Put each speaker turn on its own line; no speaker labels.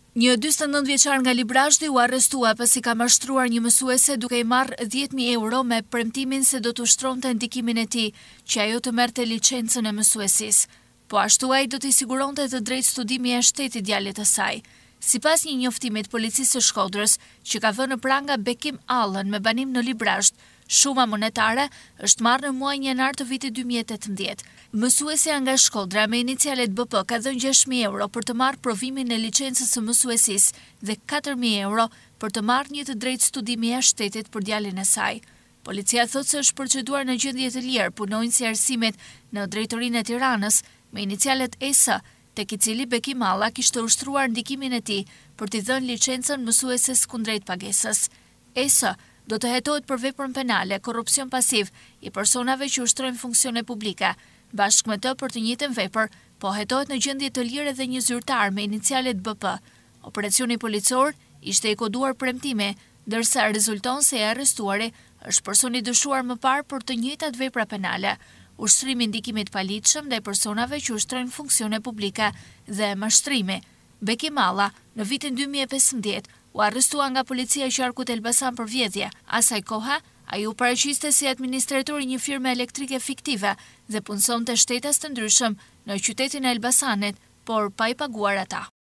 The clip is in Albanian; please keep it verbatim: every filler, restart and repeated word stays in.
Një dyzet e nëntë vjeçar nga Librashti u arrestua pasi ka mashtruar një mësuese duke i marrë dhjetë mijë euro me premtimin se do të ushtronte ndikimin e tij që ajo të merrte licencën e mësuesisë. Po ashtu ai do t'i siguronte të drejtë studimi e shtetit djalit të saj. Sipas një njoftimi të policisë së Shkodrës, që ka vënë në pranga Bekim Allën me banim në Librasht, shuma monetare është marrë në muajin janar të vitit dy mijë e tetëmbëdhjetë. Mësuesja nga Shkodra me inicialet B P ka dhënë gjashtë mijë euro për të marrë provimin e licencës së mësuesisë dhe katër mijë euro për të marrë një të drejtë studimi e shtetit për djalin e saj. Policia thotë se është proceduar në gjendje të lirë punonjësi i arsimit në Drejtorinë e Tiranës me inicialet E S, tek i cili Bekim Alla kishte ushtruar ndikimin e tij për t'i dhënë licencën mësueses kundrejt pagesës. E S do të hetohet për veprën penale, korrupsion pasiv i personave që ushtrojnë funksione publike. Bashkë me të për të njëjtën vepër, po hetohet në gjendje të lirë edhe një zyrtar me inicialet B P. Operacioni policor ishte i koduar premtime, ndërsa rezulton se e arrestuari është personi dyshuar më parë për të njëjtat vepra penale, ushtrimi i ndikimit paligjshëm ndaj personave që ushtrojnë funksione publike dhe mashtrimi. Bekim Alla në vitin dy mijë e pesëmbëdhjetë u arrestua nga policia e qarkut Elbasan për vjedhje. Asaj kohe, ai u paraqiste si administrator i një firme elektrike fiktive dhe punësonte shtetas të ndryshëm në qytetin e Elbasanit, por pa i paguar ata.